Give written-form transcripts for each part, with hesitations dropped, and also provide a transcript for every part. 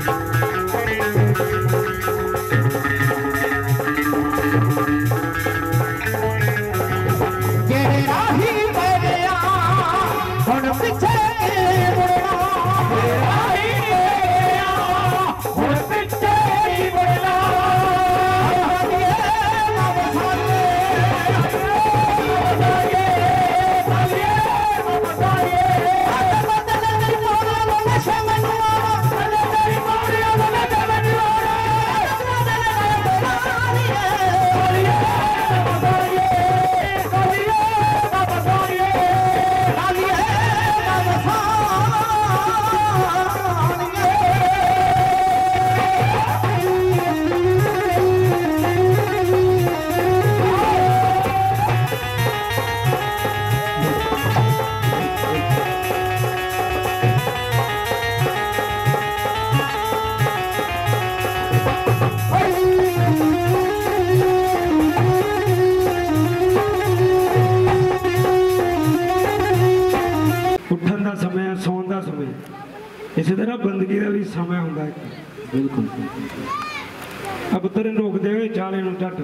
इसी तरह बंदगी का भी समय होंगे बिल्कुल पुत्र रोकते हुए चाले झट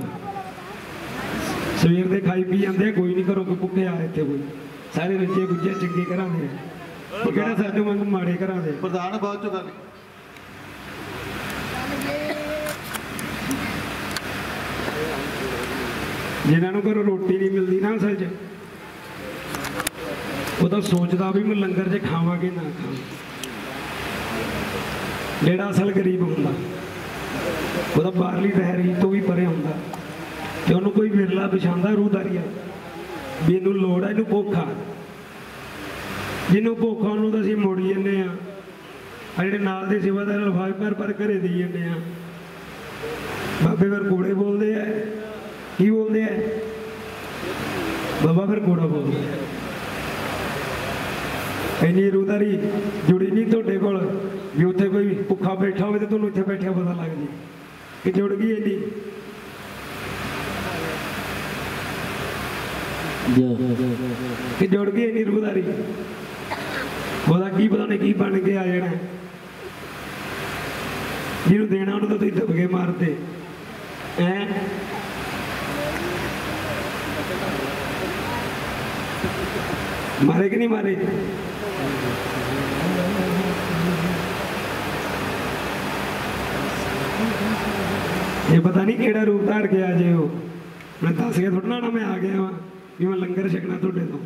सवेर के खाई पी जाते कोई नहीं घरों कोई भुखे आ इतने कोई सारे रजे गुजे चंगे घर के कहना साडे वांग माड़े घर के प्रधान बाद चो गल जिन्होंने घरों रोटी नहीं मिलती ना असल च वो तो सोचता भी मैं लंगर च खावांगे ना खावां जेड़ा असल गरीब होंदा वो तो बाहरली तहरीर तो भी परे होंदा ते उन्होंने कोई विरला बिछांदा रूहदारिया भी इनू लोड़ है इनू भुखा जिन्हों भुखा उन्होंने तो असीं मुड़ी जन्ने आ जेडे नाल दे सेवादार लफाफे भर भर घरे देई जन्ने आ बाबे फिर कूड़े बोलते हैं की बोलते हैं बाबा फिर कूड़ा बोलते हैं इन्नी रूहदारी जुड़ी नहीं तुहाडे कोल भी उत्थे कोई भुखा बैठा हो तो तुहानूं इत्थे बैठिया पता लग जाए कि जुड़ गई इन्नी कि जुड़ गई इन्नी रूहदारी ओहदा की पता नहीं की बन के आ जाना जिन्हों देना उन्होंने तो तुसीं दबके मारते हैं मारे कि नहीं मारे ये पता नहीं केड़ा रूप धार के आ जाए हो मैं दस के थोड़ा ना मैं आ गया वा कि मैं लंगर छकना थोड़े तो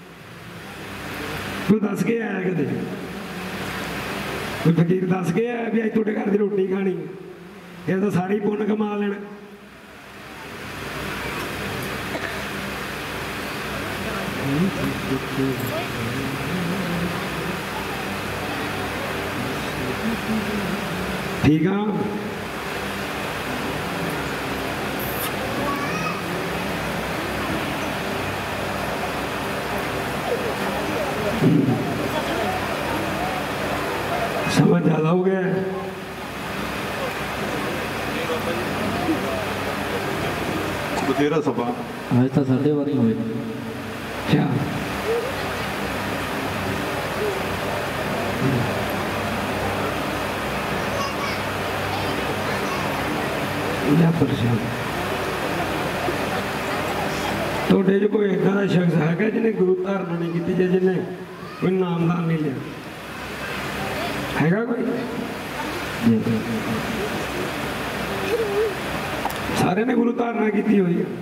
तू दस के आया कदे कोई फकीर दस के आया भी अज थोड़े घर की रोटी खानी ये तो सारी पुण्य कमा लेना ठीक है समझ ज़्यादा हो गया बतेरा सभा आज तो 12:30 हुए क्या परेशान थोड़े जो कोई इदा का शख्स है जिन्हें गुरु धारणा नहीं की जिन्हें कोई नामदान नहीं लिया हैगा कोई सारे ने गुरु धारणा की हुई है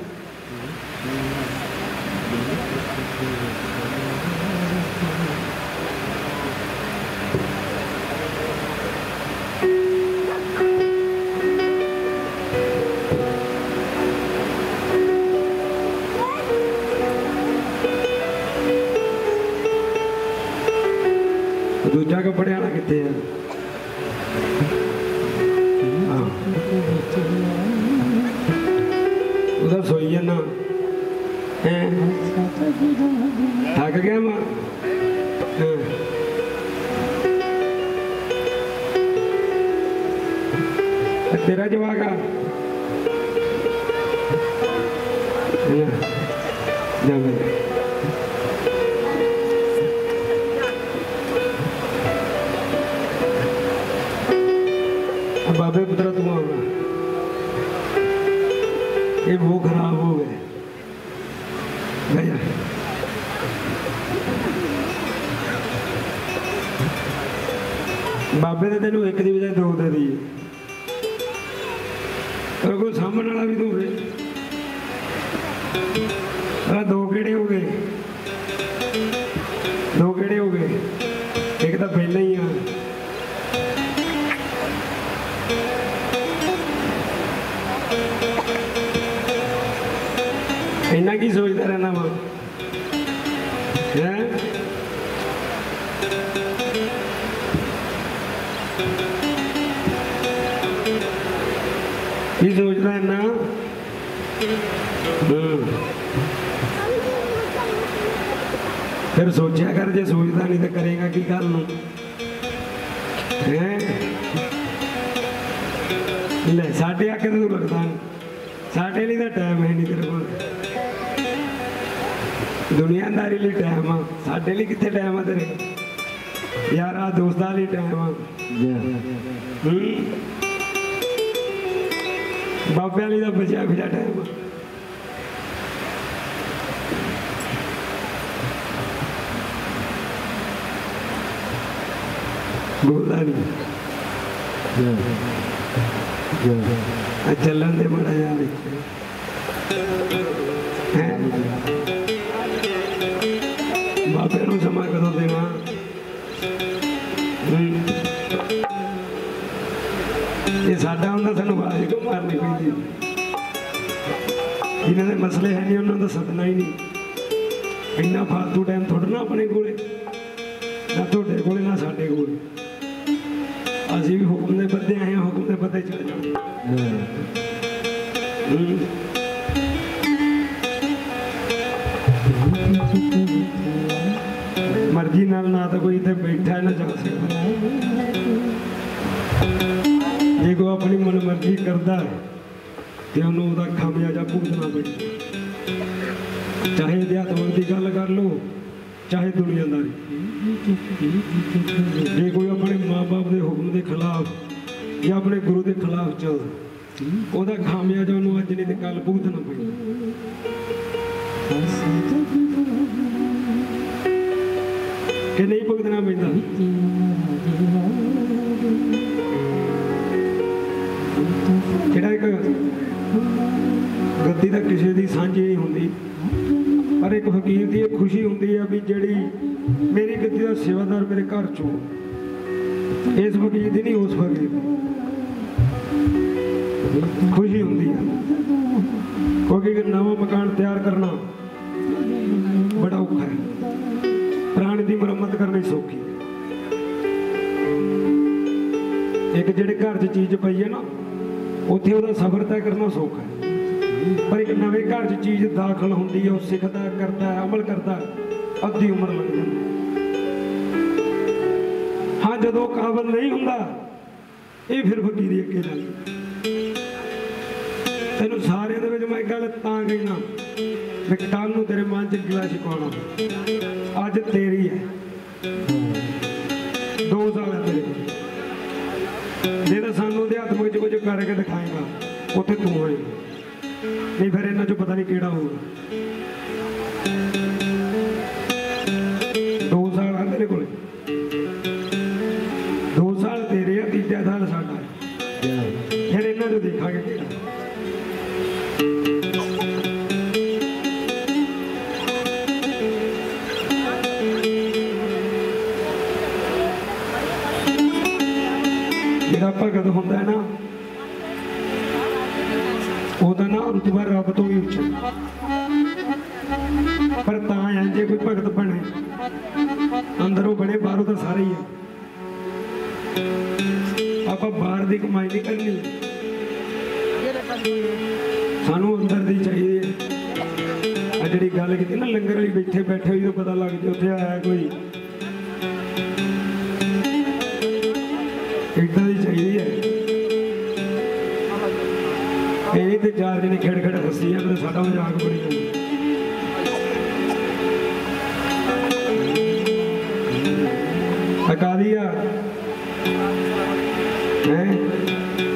दूजा कपड़े वाला कितने है उधर सोई है ना थक गया मां तेरा जवाब आ बाबे पुत्रा तू आना, ये वो खराब हो गए भैया। बाबे ने तेन एक की बजाय दो दे दी, और कोई सामने वाला भी दोगे, दो केड़े हो गए, दो केड़े हो गए, एक तो पहले ही आ। इन्ना की सोचता रहना वा है? की सोचता है ना? फिर सोचा कर, जे सोचता नहीं तो करेगा की गल है? ले साढ़े आके तो लगता नहीं, साढ़े लिए तो टाइम है नहीं तेरे को, दुनियादारी लिए टाइम आ, साढ़े लिए कितने टाइम आ तेरे यार? आ दोस्तां लिए टाइम आ, बाबे वाली का बचा खुचा टाइम आ। बोलता नहीं चलन दे बड़ा यार बाबे नूं समा कदों देना? ये साडा हुंदा सानूं आवाज़ क्यों मारनी पैंदी? जिन्हां दे मसले है नहीं उन्हां दा सदना ही नहीं। इन्ना फालतू टाइम थोड़ा ना अपने कोले, ना तुहाडे कोले ना साडे कोले। असीं भी हुक्म दे बंदे आए, हुक्म दे बंदे चले जाओ। मर्जी नाल ना तो कोई इत्थे बैठा ना जा सकता। जे कोई अपनी मन मर्जी करता है तो उन्होंने उसका खामियाजा भुगतना पैंदा। चाहे अध्यात्म की गल कर लो, चाहे दुनियादारी। जे कोई अपने माँ बाप के हुक्म के खिलाफ या अपने गुरु के खिलाफ चलता, ਉਹਦਾ ਖਾਮਿਆਜਾ ਉਹਨੂੰ ਅੱਜ ਨਹੀਂ ਤੇ ਕੱਲ ਭੁਗਤਣਾ ਪੈਂਦਾ। ਕਿ ਨਹੀਂ ਭੁਗਤਣਾ ਪੈਂਦਾ? ਜਿਹੜਾ ਇੱਕ ਗੱਦੀ ਤਾਂ ਕਿਸੇ ਦੀ ਸਾਂਝੀ ਨਹੀਂ ਹੁੰਦੀ, ਪਰ ਇੱਕ ਫਕੀਰ ਦੀ ਇਹ ਖੁਸ਼ੀ ਹੁੰਦੀ ਹੈ ਵੀ ਜਿਹੜੀ ਮੇਰੀ ਗੱਦੀ ਦਾ ਸੇਵਾਦਾਰ ਮੇਰੇ ਘਰ ਚੋਂ, ਇਸ ਫਕੀਰ ਦੀ ਨਹੀਂ, ਉਸ ਫਕੀਰ ਦੀ खुशी होती है। क्योंकि नवा मकान तैयार करना बड़ा औखा है, पुराने की मुरम्मत करनी सौखी है। एक जेड़े घर च चीज पई है ना, उत्थे उहदा सफर तय करना सौखा है, पर एक नवे घर च चीज दाखिल होती है, वो सिखता करता है, अमल करता है, अद्धी उम्र लग जाती। हाँ, जदों काबिल नहीं हुंदा, ये फिर फकीरी अगे जाती। तेन सारे मैं गल कहना भी कल नूं तेरे मन च गिला छिपाना, अज तेरी है, 2 साल है तेरे जे तो सानू अध्यात्म कुछ करके दिखाएगा, उत्थे तू आएगा, नहीं फिर इन्हां चों पता नहीं किहड़ा होगा। 2 साल है तेरे कोल, 2 साल तेरे है, 3जा साल साडा है, फिर इन्हां चों देखांगे किहड़ा। भगत होंदा है ना, ओहदा ना रुतबा रब तो भी उच्चा, पर तां है जे कोई भगत बने, अंदरों बने बाहरों तो सारे ही है। आपां बाहर की कमाई नहीं करनी, सानू अंदर दी चाहिए। आ जिहड़ी गल कीती ना लंगर वाली, बैठे बैठे ही तो पता लग जाए उत्थे आया कोई, इदां दी चाहिए है। यही तो 4 जने खेड़ खेड़ हसी है, तो साडा मजाक बनी अकालिया है।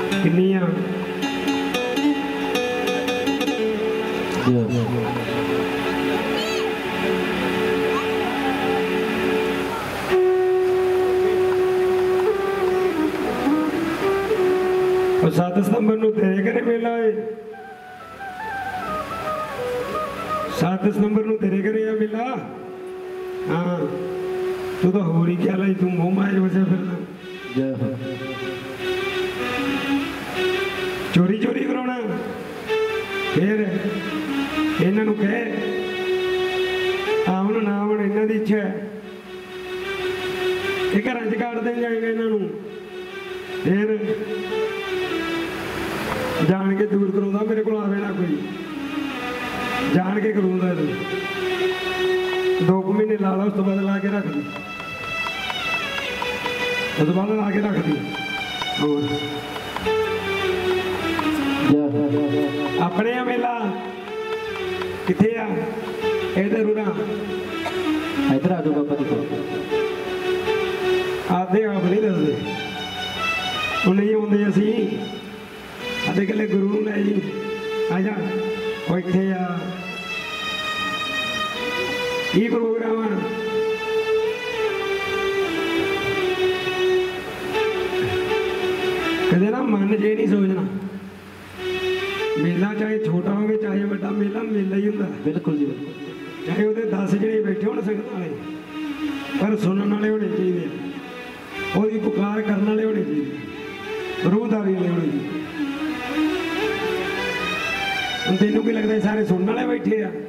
ਉਹ 7 ਸਤੰਬਰ ਨੂੰ ਤੇਰੇ ਘਰੇ ਮੇਲਾ ਏ। 7 ਸਤੰਬਰ ਨੂੰ ਤੇਰੇ ਘਰੇ ਆ ਮੇਲਾ। ਹਾਂ ਤੂੰ ਤਾਂ ਹੋਰ ਹੀ ਕਿਹਾ ਲਈ, ਤੂੰ ਮੂੰਹ ਮਾਰ ਵਸੇ ਫਿਰਦਾ। ਜੈ ਹੋ। ਚੋਰੀ ਚੋਰੀ ਕਰਾਉਣਾ। ਫਿਰ ਇਹਨਾਂ ਨੂੰ ਕਹੇ ਆਉਣ ਨਾ ਆਉਣ ਇਹਨਾਂ ਦੀ ਇੱਛਾ ਹੈ, ਇਹ ਘਰਾਂ 'ਚ ਕੱਢ ਦੇ ਜਾਏਗਾ ਇਹਨਾਂ ਨੂੰ। ਫਿਰ ਜਾਣ ਕੇ ਦੂਰ ਕਰਾਉਂਦਾ, ਮੇਰੇ ਕੋਲ ਆਵੇ ਨਾ ਕੋਈ, ਜਾਣ ਕੇ ਕਰਾਉਂਦਾ। 2 ਮਹੀਨੇ ਲਾ ਲਾ, ਉਸ ਤੋਂ ਬਾਅਦ ਲਾ ਕੇ ਰੱਖ ਦੀ, ਉਸ ਤੋਂ ਬਾਅਦ ਲਾ ਕੇ ਰੱਖ ਦੀ। ਹੋਰ ਆਪਣੇ ਆ ਮੇਲਾ ਕਿੱਥੇ ਆ? ਇੱਧਰ ਉਰਾ ਇੱਧਰ ਆ ਜਾਓ ਬਾਬਾ ਜੀ ਕੋਲ। ਆਦੇ ਆਪ ਨਹੀਂ ਦੱਸਦੇ, ਉਹ ਨਹੀਂ ਆਉਂਦੇ। ਅਸੀਂ ਆਦੇ ਕੱਲੇ ਗੁਰੂ ਨੂੰ ਲੈ ਜੀ, ਆ ਜਾ। ਉਹ ਇੱਥੇ ਆ, ਕੀ ਪ੍ਰੋਗਰਾਮ ਆ? ਕਦੇ ਨਾ ਮਨ ਜੇ ਨਹੀਂ ਸੋਚਣਾ, ਮੇਲਾ ਚਾਹੇ ਛੋਟਾ ਹੋਵੇ ਚਾਹੇ ਵੱਡਾ, ਮੇਲਾ ਮੇਲਾ ਹੀ ਹੁੰਦਾ। ਬਿਲਕੁਲ ਜੀ ਬਿਲਕੁਲ। ਚਾਹੇ ਉਹਦੇ 10 ਜਣੇ ਬੈਠੇ ਹੋਣ ਸੰਗਤ ਵਾਲੇ, ਪਰ ਸੁਣਨ ਵਾਲੇ ਹੋਣੇ ਚਾਹੀਦੇ, ਉਹਦੀ ਪੁਕਾਰ ਕਰਨ ਵਾਲੇ ਹੋਣੇ ਚਾਹੀਦੇ, ਰੂਹਦਾਰੀ ਵਾਲੇ ਹੋਣੇ ਚਾਹੀਦੇ। ਹੁਣ ਤੈਨੂੰ ਕੀ ਲੱਗਦਾ ਸਾਰੇ ਸੁਣਨ ਵਾਲੇ ਬੈਠੇ ਆ?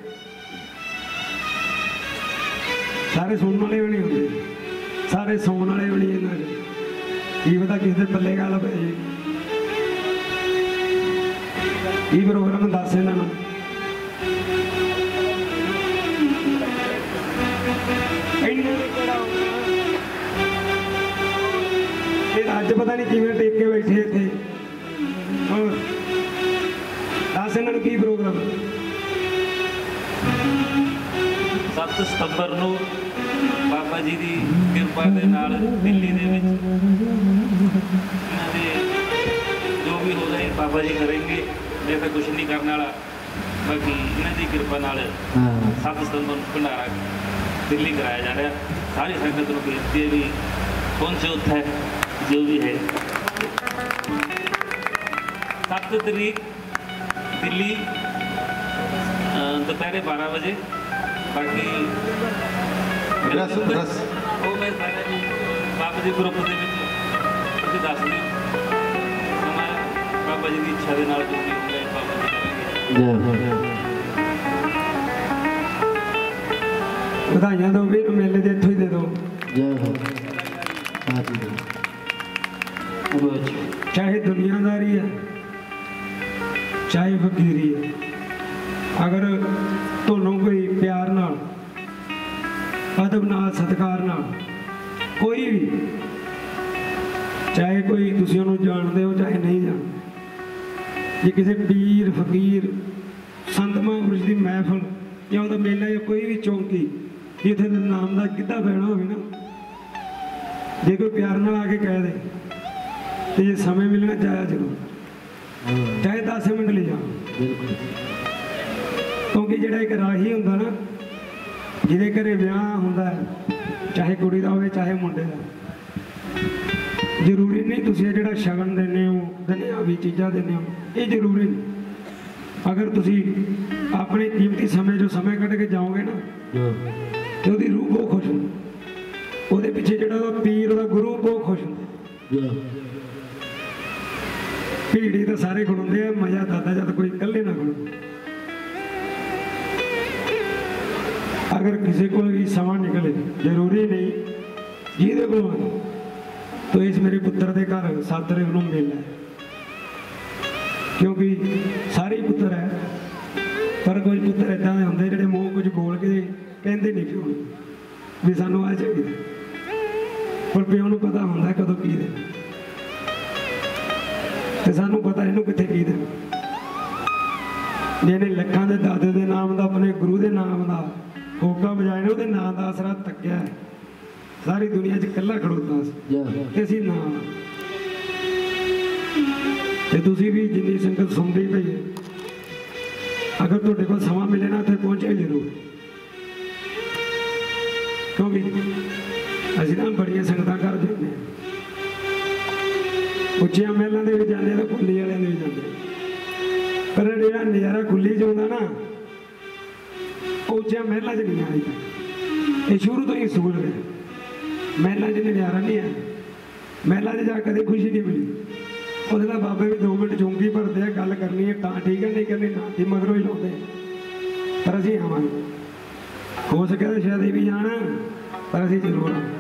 ਸਾਰੇ ਸੁਣਨ ਵਾਲੇ ਵੀ ਨਹੀਂ ਹੁੰਦੇ, ਸਾਰੇ ਸੌਣ ਵਾਲੇ ਵੀ ਨਹੀਂ। ਇਹਨਾਂ 'ਚ ਕੀ ਪਤਾ ਕਿਸੇ ਦੇ ਪੱਲੇ ਗੱਲ ਪੈ ਜੇ। ਕੀ ਪ੍ਰੋਗਰਾਮ ਦੱਸ ਇਹਨਾਂ ਨੂੰ। ਇਹ ਅੱਜ ਪਤਾ ਨਹੀਂ ਕਿਵੇਂ ਟੇਕ ਕੇ ਬੈਠੇ ਇੱਥੇ। ਹੋਰ ਦੱਸ ਇਹਨਾਂ ਨੂੰ ਕੀ ਪ੍ਰੋਗਰਾਮ। 7 ਸਤੰਬਰ ਨੂੰ ਬਾਬਾ ਜੀ ਦੀ ਕਿਰਪਾ ਦੇ ਨਾਲ ਦਿੱਲੀ ਦੇ ਵਿੱਚ ਇਹਨਾਂ ਦੇ ਜੋ ਵੀ ਹੋ ਜਾਏ ਬਾਬਾ ਜੀ ਕਰਨਗੇ। ਮੈਂ ਤਾਂ ਕੁਛ ਨਹੀਂ ਕਰਨ ਵਾਲਾ, ਬਾਕੀ ਇਹਨਾਂ ਦੀ ਕਿਰਪਾ ਨਾਲ 7 ਸਤੰਬਰ ਨੂੰ ਭੰਡਾਰਾ ਦਿੱਲੀ ਕਰਾਇਆ ਜਾ ਰਿਹਾ। ਸਾਰੀ ਸੰਗਤ ਨੂੰ ਬੇਨਤੀ ਹੈ ਵੀ ਪਹੁੰਚੋ ਉੱਥੇ ਜੋ ਵੀ ਹੈ। 7 ਤਰੀਕ ਦਿੱਲੀ ਦੁਪਹਿਰੇ 12 ਵਜੇ। ਬਾਕੀ ਰਸ ਉਹ ਮੈਂ ਸਾਰਿਆਂ ਨੂੰ ਬਾਬਾ ਜੀ ਗਰੁੱਪ ਦੇ ਵਿੱਚ ਤੁਸੀਂ ਦੱਸ ਦਿਓ। ਮੈਂ ਬਾਬਾ ਜੀ ਦੀ ਇੱਛਾ ਦੇ ਨਾਲ ਜੋ ਵੀ ਹੋਊਗਾ ਬਾਬਾ ਜੀ ਕਰਾਂਗੇ। ਜੈ ਹੋ। ਵਧਾਈਆਂ ਦਿਓ ਵੀ ਮੇਲੇ ਦੇ ਇੱਥੋਂ ਹੀ ਦੇ ਦਿਓ। ਜੈ ਹੋ। ਚਾਹੇ ਦੁਨੀਆਦਾਰੀ ਹੈ ਚਾਹੇ ਫਕੀਰੀ ਹੈ, ਅਗਰ ਤੁਹਾਨੂੰ ਕੋਈ ਪਿਆਰ ਨਾਲ, ਅਦਬ ਨਾਲ, ਸਤਿਕਾਰ ਨਾਲ, ਕੋਈ ਵੀ, ਚਾਹੇ ਕੋਈ ਤੁਸੀਂ ਉਹਨੂੰ ਜਾਣਦੇ ਹੋ ਚਾਹੇ ਨਹੀਂ ਜਾਣਦੇ, ਜੇ ਕਿਸੇ ਪੀਰ ਫਕੀਰ ਸੰਤ ਮਹਾਂਪੁਰਸ਼ ਦੀ ਮਹਿਫਲ ਜਾਂ ਉਹਦਾ ਮੇਲਾ ਜਾਂ ਕੋਈ ਵੀ ਚੌਂਕੀ ਜਿੱਥੇ ਨਾਮ ਦਾ ਗਿੱਧਾ ਪੈਣਾ ਹੋਵੇ ਨਾ, ਜੇ ਕੋਈ ਪਿਆਰ ਨਾਲ ਆ ਕੇ ਕਹਿ ਦੇ ਤੇ ਜੇ ਸਮੇਂ ਮਿਲਣਾ ਜਾਇਆ ਜ਼ਰੂਰ, ਚਾਹੇ 10 ਮਿੰਟ ਲਈ ਜਾਓ। ਕਿਉਂਕਿ ਜਿਹੜਾ ਇੱਕ ਰਾਹੀ ਹੁੰਦਾ ਨਾ, ਜਿਹਦੇ ਘਰੇ ਵਿਆਹ ਹੁੰਦਾ, ਚਾਹੇ ਕੁੜੀ ਦਾ ਹੋਵੇ ਚਾਹੇ ਮੁੰਡੇ ਦਾ, ਜ਼ਰੂਰੀ ਨਹੀਂ ਤੁਸੀਂ ਇਹ ਜਿਹੜਾ ਸ਼ਗਨ ਦਿੰਦੇ ਹੋ, ਦੁਨਿਆਵੀ ਚੀਜ਼ਾਂ ਦਿੰਦੇ ਹੋ, ਇਹ ਜ਼ਰੂਰੀ ਨਹੀਂ। ਅਗਰ ਤੁਸੀਂ ਆਪਣੇ ਕੀਮਤੀ ਸਮੇਂ ਜੋ ਸਮੇਂ ਕੱਢ ਕੇ ਜਾਓਗੇ ਨਾ, ਤੇ ਉਹਦੀ ਰੂਹ ਬਹੁਤ ਖੁਸ਼ ਹੁੰਦੀ, ਉਹਦੇ ਪਿੱਛੇ ਜਿਹੜਾ ਉਹਦਾ ਪੀਰ, ਉਹਦਾ ਗੁਰੂ ਬਹੁਤ ਖੁਸ਼ ਹੁੰਦਾ। ਭੀੜੀ ਤਾਂ ਸਾਰੇ ਖੜਾਉਂਦੇ ਆ, ਮਜ਼ਾ ਦਾਦਾ ਜਦ ਕੋਈ ਇਕੱਲੇ ਨਾ ਖੜੋ। ਅਗਰ ਕਿਸੇ ਕੋਲ ਵੀ ਸਮਾਂ ਨਿਕਲੇ, ਜ਼ਰੂਰੀ ਨਹੀਂ ਜਿਹਦੇ ਕੋਲ, तो इस मेरे पुत्र के घर 7 तारीख को मेला है, क्योंकि सारे पुत्र है, पर कुछ पुत्र इदा के होंगे जो मूँह कुछ बोल के कहते नहीं प्यो भी सानू आ चाहिए, पर प्यो को पता होंगे कदों की देना, तो सानू पता इनू कितने की देना। जिन्हें लखा के दादे के नाम का, अपने गुरु के नाम का होका बजाए ने, वो नाम का आसरा तकिया है, सारी दुनिया च कला खड़ोता असी ना। तुसी भी जिन्नी संगत सुनती पई है, अगर तुहाडे कोल समा मिले ना तो पहुंचे जरूर, क्योंकि असीं ना बड़ियां संगतां कर जाते हैं। उच्चिया महलों के भी जाते तो खुली वाले भी जाते, पर जो नज़ारा खुली च आता ना उच्चा महलों च नहीं आई। ये शुरू तो ही सूल है, महलों च नज़ारा नहीं है, महलों च जा कभी खुशी नहीं मिली। उसके बाबे भी 2 मिनट चौंकी भरते हैं, गल करनी है टाँ ठीक है, नहीं करनी ना ठीक, मगरों ही लाते पर असी आवांगे। हो सके तो शायद ये भी जाना, पर असी जरूर आवांगे।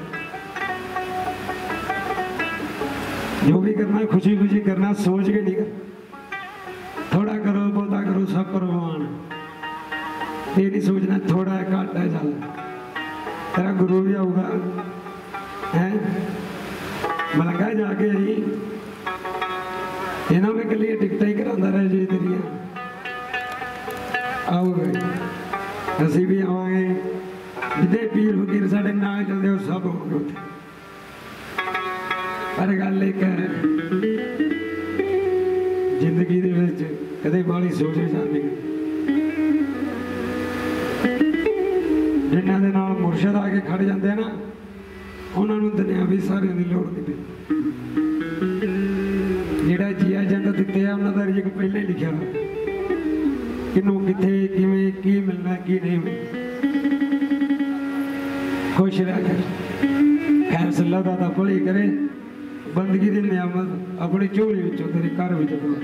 जो भी करना खुशी खुशी करना, सोच के नहीं करना। थोड़ा करो बहुता करो सब करो भगवान, ये नहीं सोचना थोड़ा है घट है चल तेरा गुरु भी आऊगा है मलंगा जाके ही इन्हों में कलिया टिकट ही करा रहे जी तेरिया आओगे, असी भी आवांगे। जितने पीर फकीर साढ़े नाल चलते हो सब होंगे उत्थे। पर गल एक है जिंदगी दे विच कदे बाली सोच नहीं जाती। जिन्हां दे नाल मुर्शद आके खड़ जाते हैं ना, उन्होंने दुनियावी सारिਆਂ ਦੀ लोड़ नहीं पैंदी। ਜਿਹੜਾ ਜੀਆ ਜਾਂਦਾ ਦਿੱਤੇ ਆ ਉਹਨਾਂ ਦਾ ਰਿਜ਼ਕ ਪਹਿਲਾਂ ਹੀ ਲਿਖਿਆ ਹੋਇਆ, ਕਿਨੂੰ ਕਿੱਥੇ ਕਿਵੇਂ ਕੀ ਮਿਲਣਾ ਕੀ ਨਹੀਂ ਮਿਲਣਾ। खुश रह कर खैर सल्ला दादा भली करे, बंदगी की नियामत अपनी झोली विचों तेरे घर विचों पवा।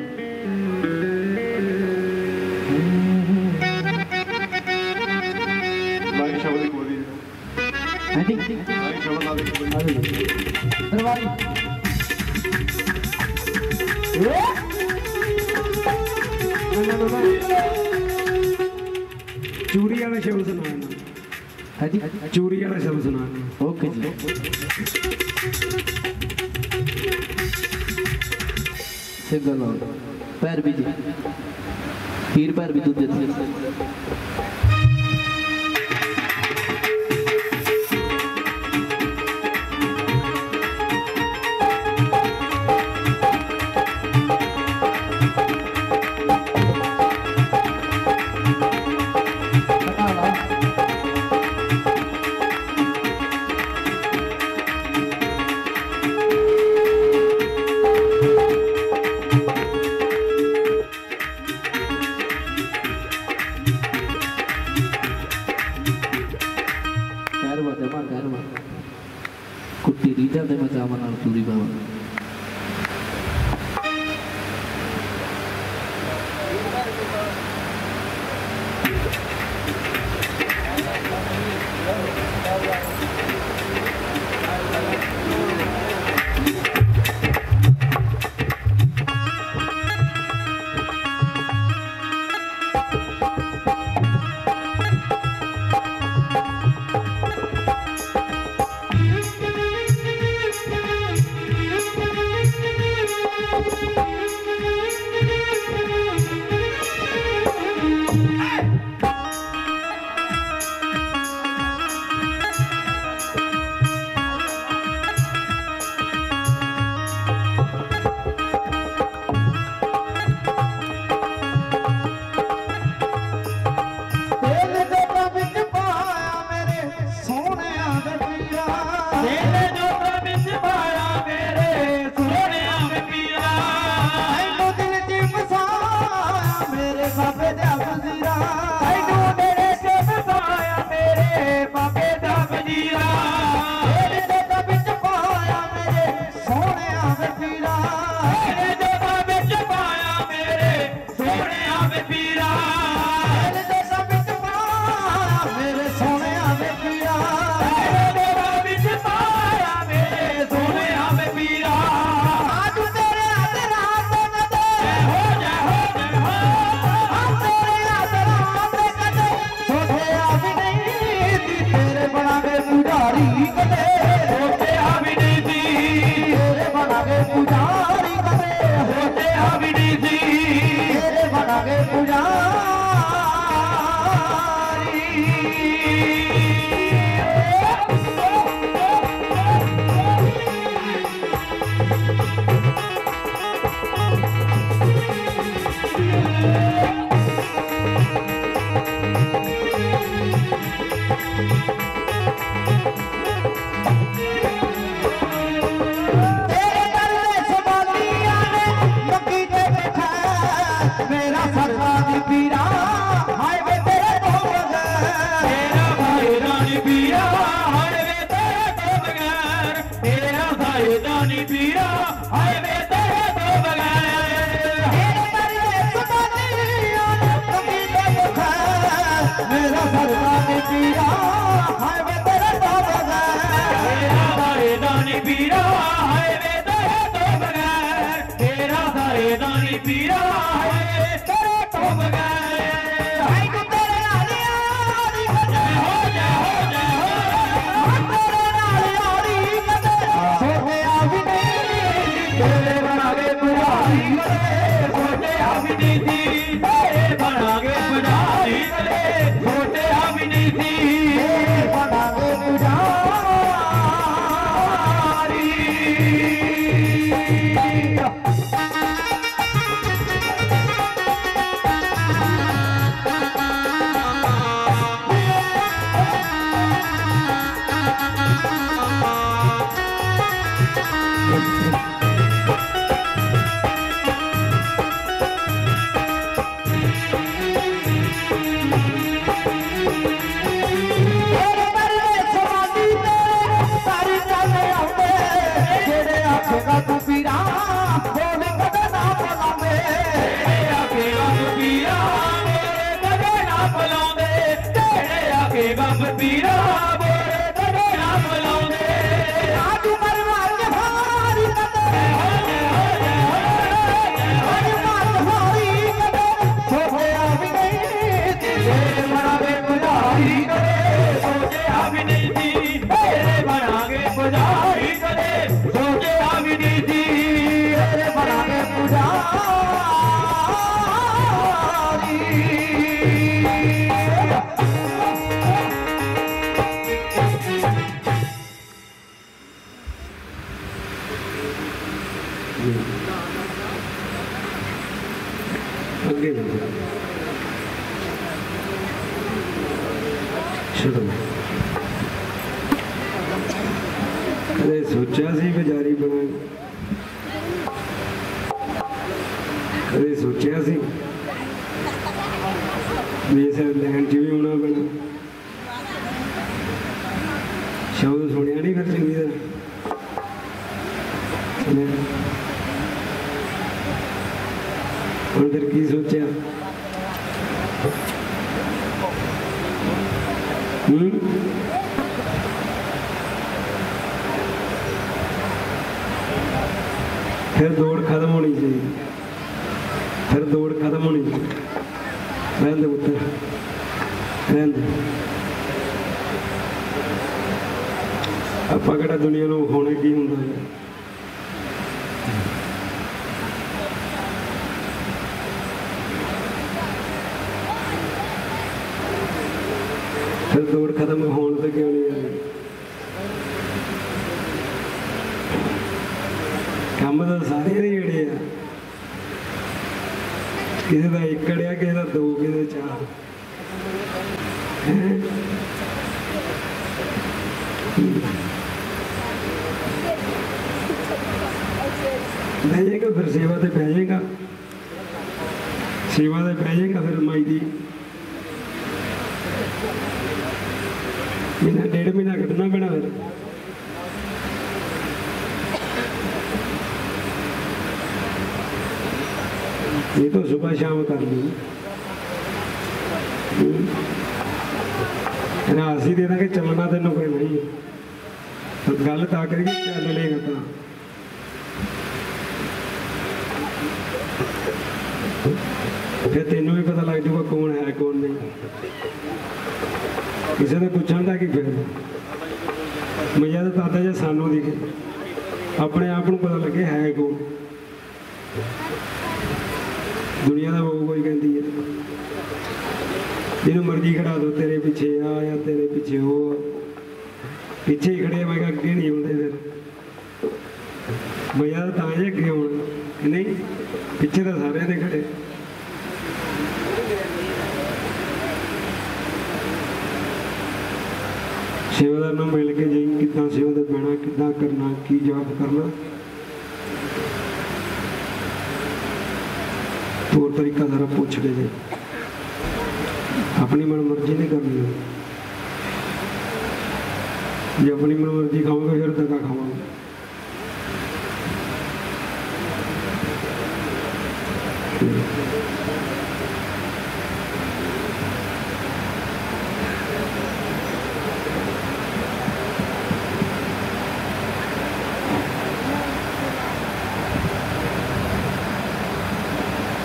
लाइक शब्द एक बोली हाँ जी लाइक शब्द ना देखो दरबारी चूरी वाला शब्द सुनाना, हाँ जी चूरी वाला शब्द सुनाना। ओके जी। सिंगल और पैर भी जी, पीर पैर भी दूध देते। तेरा सारे दानी पीरा है तेरे तो बगैर भाई को तेरे नाल यारी कदे हो जा हो जा हो तेरे नाल यारी कदे सोचे आ भी नहीं तेरे बनागे पुजारी कदे सोचे आ भी नहीं थी तेरे बनागे पुजारी कदे सोचे आ भी नहीं थी तेरे बनागे पुजारी कदे सोचा सी बेजारी बना कदे सोचा सी इस लैन च भी होना पैना शब्द सुनिया नहीं फिर चंगी तरह हम फिर की सोचा फिर दौड़ खत्म होनी चाहिए फिर दौड़ खत्म होनी चाहिए रहन दे पुत्तर रहन दे ਆਪਾਂ ਕਿਹੜਾ ਦੁਨੀਆ ਨੂੰ ਹੋਣੇ ਕੀ ਹੁੰਦਾ ਹੈ फिर दौड़ खत्म होने तो क्यों नहीं आई काम तो सारे ही जेड़े आ किसी का एकड़ आ किसी का दो किसी चार बह जाएगा फिर सेवा से बह जाएगा सेवा से बह जाएगा फिर माई दी महीना डेढ़ महीना कटना पैना फिर ये तो सुबह शाम कर ली रास ही दे देंगे चलना तेन कोई नहीं तो गल ता करिए चल लेगा तो फिर तेनों भी पता लग जाऊगा कौन है कौन नहीं किसी ने पूछण का की फिर मजा तो आता जो सानू दिखे अपने आप को पता लगे है कौन दुनिया का वो कोई कहती है जिन्हों मर्जी खड़ा दो तेरे पीछे आ या तेरे पीछे हो पीछे ही खड़े मैं अगे नहीं आते फिर मजा तो तां अगे आना नहीं पीछे तो सारे ने खड़े सेवादार नाम मिल के जाई कितना सेवा बहना कि करना की जाप करना तौर तरीका सारा पूछ के जाए अपनी मन मर्जी नहीं करनी जे अपनी मन मर्जी खाओगे फिर धक्का खाओगे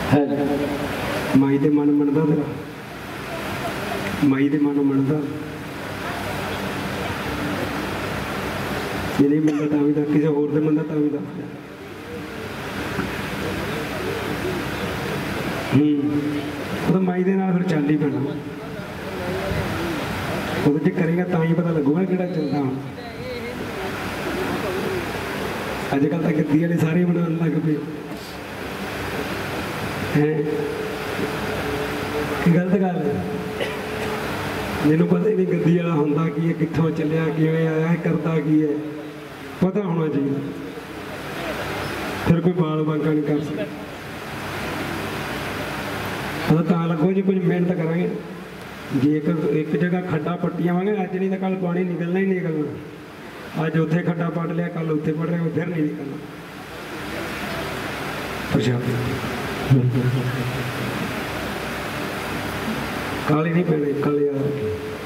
ਹੈ ਮਾਈ ਦੇ ਮਨ ਮੰਨਦਾ ਤੇਰਾ, ਮਾਈ ਦੇ ਮਨ ਮੰਨਦਾ। ਜੇ ਨਹੀਂ ਮੰਨਦਾ ਤਾਂ ਵੀ ਦੱਸ, ਕਿਸੇ ਹੋਰ ਦੇ ਮੰਨਦਾ ਤਾਂ ਵੀ ਦੱਸ। ਉਹ ਤਾਂ ਮਾਈ ਦੇ ਨਾਲ ਫਿਰ ਚੱਲ ਹੀ ਪੈਣਾ, ਉਹਦੇ ਚ ਕਰੇਗਾ ਤਾਂ ਹੀ ਪਤਾ ਲੱਗੂਗਾ ਕਿਹੜਾ ਚੱਲਦਾ ਹੁਣ। ਅੱਜ ਕੱਲ੍ਹ ਤਾਂ ਗੱਦੀ ਵਾਲੇ ਸਾਰੇ ਬਣਾਉਣ ਲੱਗ ਪਏ ਹੈ, ਗਲਤ ਗੱਲ ਹੈ। ਮੈਨੂੰ ਪਤਾ ਹੀ ਨਹੀਂ ਗੱਦੀ ਵਾਲਾ ਹੁੰਦਾ ਕੀ ਹੈ, ਕਿੱਥੋਂ ਚੱਲਿਆ, ਕਿਵੇਂ ਆਇਆ, ਕਰਦਾ ਕੀ ਹੈ, ਪਤਾ ਹੋਣਾ ਚਾਹੀਦਾ। ਫਿਰ ਕੋਈ ਬਾਲ ਬਾਂਕਾ ਨਹੀਂ ਕਰ ਸਕਦਾ। ਪਤਾ ਤਾਂ ਲੱਗੋ ਜੀ ਕੁਝ ਮਿਹਨਤ ਕਰਾਂਗੇ। ਜੇ ਇੱਕ ਜਗ੍ਹਾ ਖੱਡਾ ਪੱਟੀ ਆਵਾਂਗੇ ਅੱਜ ਨਹੀਂ ਤਾਂ ਕੱਲ ਪਾਣੀ ਨਿਕਲਣਾ ਹੀ ਨਿਕਲਣਾ। ਅੱਜ ਉੱਥੇ ਖੱਡਾ ਪੱਟ ਲਿਆ, ਕੱਲ ਉੱਥੇ ਪੱਟ ਲਿਆ, ਫਿਰ ਨਹੀਂ ਨਿਕਲਣਾ। ਕਾਲੀ ਨਹੀਂ ਪੈਣੇ, ਕੱਲ ਯਾਰ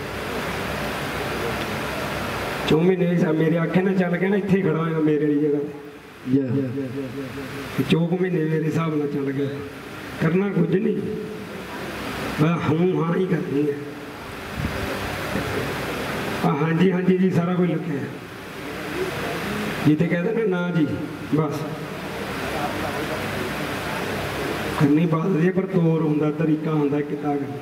4 ਮਹੀਨੇ ਮੇਰੇ ਆਖੇ ਨਾਲ ਚੱਲ ਗਿਆ ਨਾ, ਇੱਥੇ ਹੀ ਖੜਾ ਹੋਇਆ ਮੇਰੇ ਵਾਲੀ ਜਗ੍ਹਾ ਤੇ। 4 ਮਹੀਨੇ ਮੇਰੇ ਹਿਸਾਬ ਨਾਲ ਚੱਲ ਗਿਆ। ਕਰਨਾ ਕੁਝ ਨਹੀਂ, ਬਸ ਹੂੰ ਹਾਂ ਹੀ ਕਰਨੀ ਹੈ। ਹਾਂਜੀ ਹਾਂਜੀ ਜੀ ਸਾਰਾ ਕੁਝ ਲਿਖਿਆ ਹੈ, ਜਿੱਥੇ ਕਹਿੰਦੇ ਨਾ ਜੀ ਬਸ ਕਰਨੀ ਬਾਤ ਹੈ, ਪਰ ਤੋਰ ਹੁੰਦਾ, ਤਰੀਕਾ ਹੁੰਦਾ ਕਿੱਦਾਂ ਕਰਨਾ।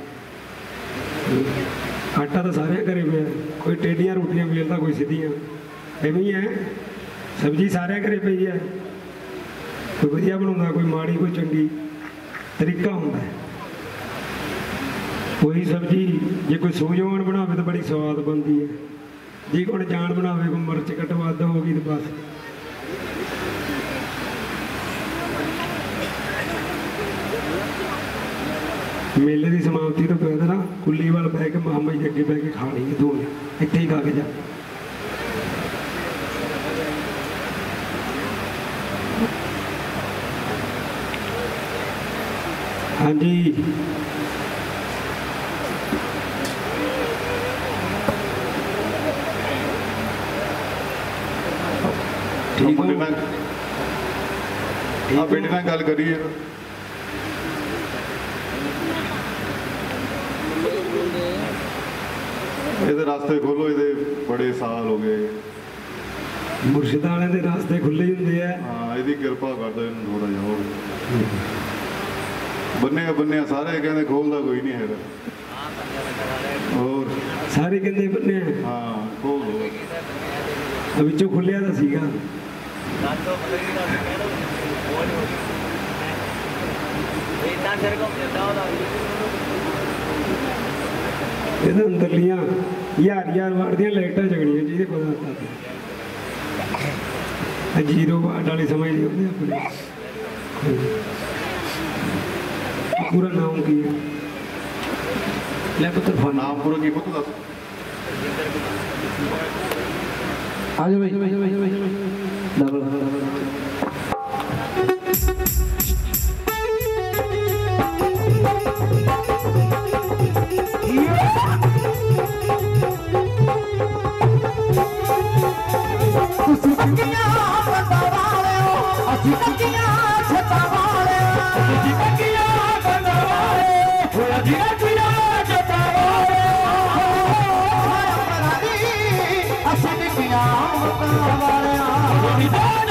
ਆਟਾ ਤਾਂ ਸਾਰਿਆਂ ਘਰੇ ਪਿਆ, ਕੋਈ ਟੇਢੀਆਂ ਰੋਟੀਆਂ ਵੇਲਦਾ, ਕੋਈ ਸਿੱਧੀਆਂ, ਐਵੇਂ ਹੀ ਹੈ। ਸਬਜ਼ੀ ਸਾਰਿਆਂ ਘਰੇ ਪਈ ਹੈ, ਕੋਈ ਵਧੀਆ ਬਣਾਉਂਦਾ, ਕੋਈ ਮਾੜੀ, ਕੋਈ ਚੰਗੀ, ਤਰੀਕਾ ਹੁੰਦਾ। ਕੋਈ ਸਬਜ਼ੀ ਜੇ ਕੋਈ ਸੂਝਵਾਨ ਬਣਾਵੇ ਤਾਂ ਬੜੀ ਸਵਾਦ ਬਣਦੀ ਹੈ, ਜੇ ਕੋਈ ਅਣਜਾਣ ਬਣਾਵੇ, ਕੋਈ ਮਿਰਚ ਘੱਟ ਵੱਧ ਹੋ ਗਈ ਤਾਂ ਬਸ। ਮੇਲੇ ਦੀ ਸਮਾਪਤੀ ਤੋਂ ਪਹਿਲਾਂ ਨਾ ਕੁੱਲੀ ਵੱਲ ਬਹਿ ਕੇ ਮਾਮਾ ਜੀ ਅੱਗੇ ਬਹਿ ਕੇ ਖਾ ਲਈ ਦੋ, ਇੱਥੇ ਹੀ ਖਾ ਕੇ ਜਾ। ਹਾਂਜੀ ਠੀਕ ਮੁੰਡੇ ਹੋ? ਨਾਲ ਬੇਟੇ ਨਾਲ ਗੱਲ ਕਰੀਏ। ਇਹਦੇ ਰਾਸਤੇ ਖੋਲੋ, ਇਹਦੇ ਬੜੇ ਸਾਲ ਹੋ ਗਏ। ਮੁਰਸ਼ਿਦ ਵਾਲਿਆਂ ਦੇ ਰਾਸਤੇ ਖੁੱਲੇ ਹੀ ਹੁੰਦੇ ਆ। ਹਾਂ, ਇਹਦੀ ਕਿਰਪਾ ਕਰਦਾ ਇਹਨੂੰ ਥੋੜਾ ਜਿਹਾ ਹੋਰ। ਬੰਨਿਆ ਸਾਰੇ ਕਹਿੰਦੇ ਖੋਲਦਾ ਕੋਈ ਨਹੀਂ ਹੈਗਾ। ਹੋਰ ਸਾਰੇ ਕਹਿੰਦੇ ਬੰਨੇ ਹਾਂ ਖੋਲ ਦੋ, ਵਿੱਚੋਂ ਖੁੱਲਿਆ ਤਾਂ ਸੀਗਾ। ਇਹਦੇ ਅੰਦਰਲੀਆਂ ਹਜ਼ਾਰ ਵਾਟ ਦੀਆਂ ਲਾਈਟਾਂ ਜਗਣੀਆਂ ਜਿਹਦੇ ਪਤਾ ਤਾਂ 0 ਵਾਟ ਵਾਲੀ ਸਮਝ ਨਹੀਂ ਹੁੰਦੀ ਆਪਣੇ। ਪੂਰਾ ਨਾਮ ਕੀ ਹੈ? ਲੈ ਪੁੱਤਰ ਨਾਮ ਪੂਰਾ ਕੀ ਪੁੱਤ ਦੱਸ। ਆ ਜਾ ਭਾਈ ਡਬਲ ਤੁਸੀਂ ਕੰਗੀਆਂ ਬੰਦਾ ਵਾਲਿਓ, ਅਸੀਂ ਕੰਗੀਆਂ ਛੱਤਾਂ ਵਾਲਿਓ। ਤੁਸੀਂ ਕੰਗੀਆਂ ਬੰਦਾ ਵਾਲਿਓ, ਅਸੀਂ ਕੰਗੀਆਂ ਛੱਤਾਂ ਵਾਲਿਓ। ਅਸੀਂ ਕੰਗੀਆਂ ਬੰਦਾ ਵਾਲਿਓ।